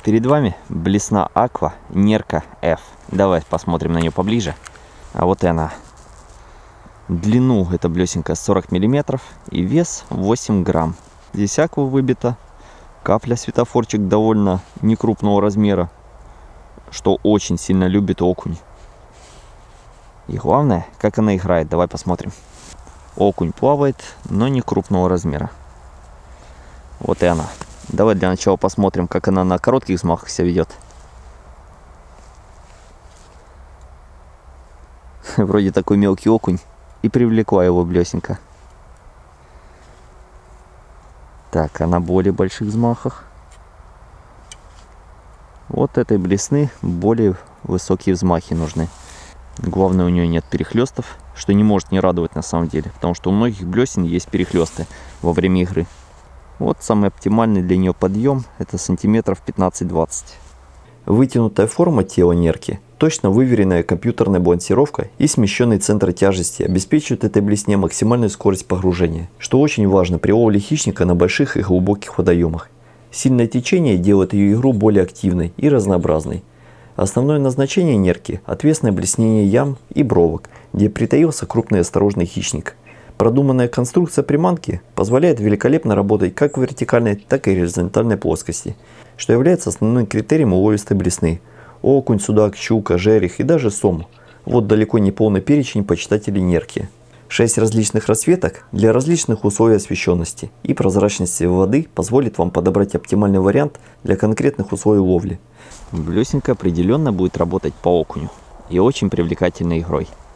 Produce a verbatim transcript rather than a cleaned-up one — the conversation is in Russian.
Перед вами блесна Aqua Nerka F. Давай посмотрим на нее поближе. А вот и она. Длину эта блесенка сорок миллиметров и вес восемь грамм. Здесь аква выбита. Капля светофорчик довольно некрупного размера, что очень сильно любит окунь. И главное, как она играет. Давай посмотрим. Окунь плавает, но не крупного размера. Вот и она. Давай для начала посмотрим, как она на коротких взмахах себя ведет. Вроде такой мелкий окунь. И привлекла его блесенка. Так, а на более больших взмахах. Вот этой блесны более высокие взмахи нужны. Главное, у нее нет перехлестов, что не может не радовать на самом деле. Потому что у многих блесен есть перехлесты во время игры. Вот самый оптимальный для нее подъем, это сантиметров пятнадцать-двадцать. Вытянутая форма тела нерки, точно выверенная компьютерная балансировка и смещенный центр тяжести обеспечивают этой блесне максимальную скорость погружения, что очень важно при ловле хищника на больших и глубоких водоемах. Сильное течение делает ее игру более активной и разнообразной. Основное назначение нерки – отвесное блеснение ям и бровок, где притаился крупный осторожный хищник. Продуманная конструкция приманки позволяет великолепно работать как в вертикальной, так и горизонтальной плоскости, что является основным критерием уловистой блесны. Окунь, судак, щука, жерех и даже сом. Вот далеко не полный перечень почитателей нерки. Шесть различных расцветок для различных условий освещенности и прозрачности воды позволит вам подобрать оптимальный вариант для конкретных условий ловли. Блесенка определенно будет работать по окуню и очень привлекательной игрой.